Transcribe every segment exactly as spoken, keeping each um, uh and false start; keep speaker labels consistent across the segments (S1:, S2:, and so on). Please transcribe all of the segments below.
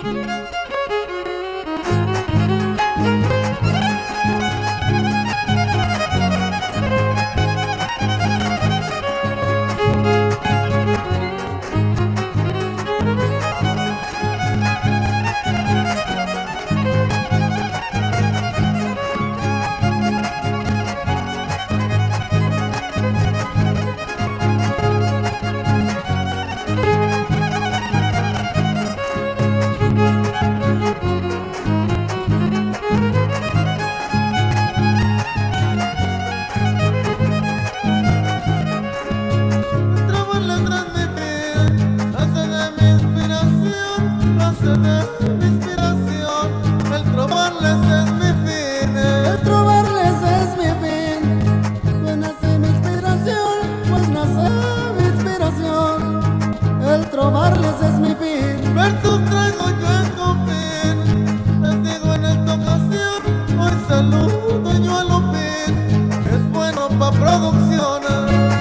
S1: Trobarles es mi fin.
S2: Versos traigo yo en confín. Les digo en esta ocasión, hoy saludo yo a Lupín. Es bueno pa' producciones.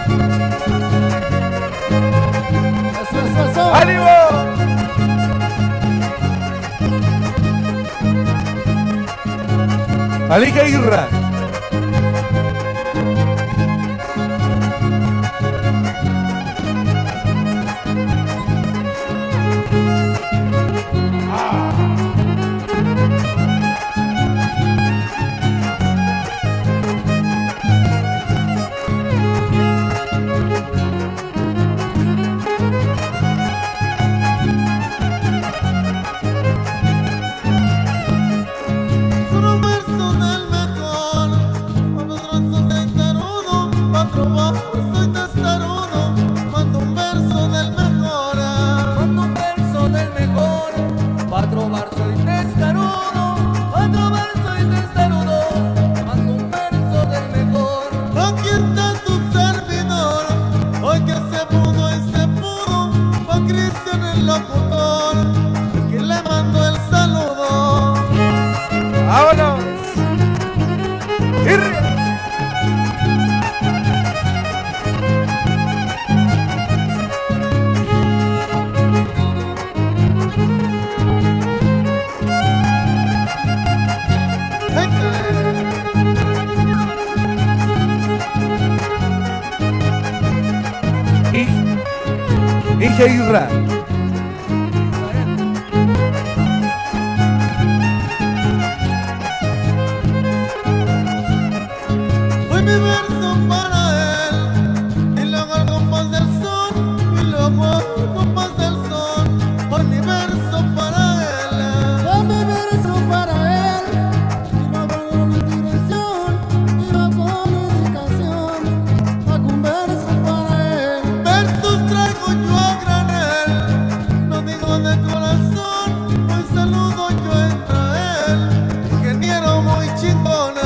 S1: Eso, eso, eso.
S3: ¡Ánimo! Alija Irra.
S2: Soy testarudo, mando un verso del mejor.
S4: Mando un verso del mejor. Pa' trobar soy testarudo. Pa' trobar soy testarudo. Mando un verso del mejor.
S2: Aquí está tu servidor. Hoy que se pudo y se pudo. Pa' Cristian el locutor. Aquí le mando el saludo.
S3: ¡Vámonos! ¡Irra! Hija Irra.
S2: Hoy mi verso para él. Y luego el compás del son. Y luego el compás del son. Hoy mi verso para él.
S1: Hoy mi verso para él. Y luego con mi dirección. Y luego con mi dedicación. Hago un verso para él.
S2: Versos traigo yo a granel, no digo de corazón, hoy saludo yo a Israel, ingeniero muy chingona.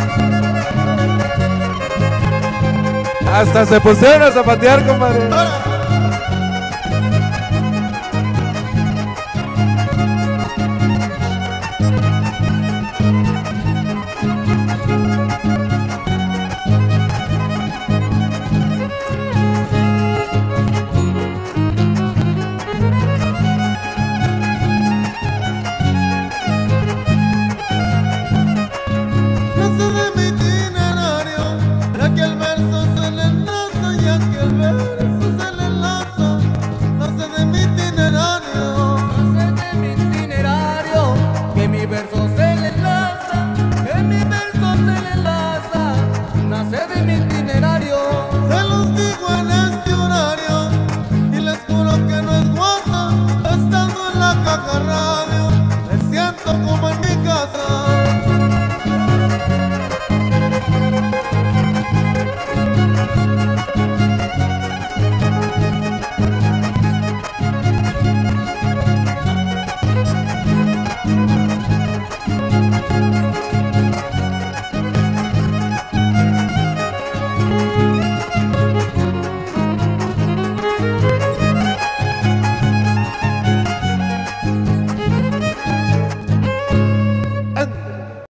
S3: Hasta se pusieron a zapatear, compadre.
S2: Ahora, no sé de mi itinerario, ya que el verso se le enlaza, ya que el verso se le enlaza. No sé de mi itinerario,
S4: No sé de mi itinerario. Que mi verso se le enlaza. Que mi verso se le enlaza. No sé de mi itinerario.
S2: se los digo en este horario, y les juro que no es guasa, estando en la caja radio, me siento como en mi casa.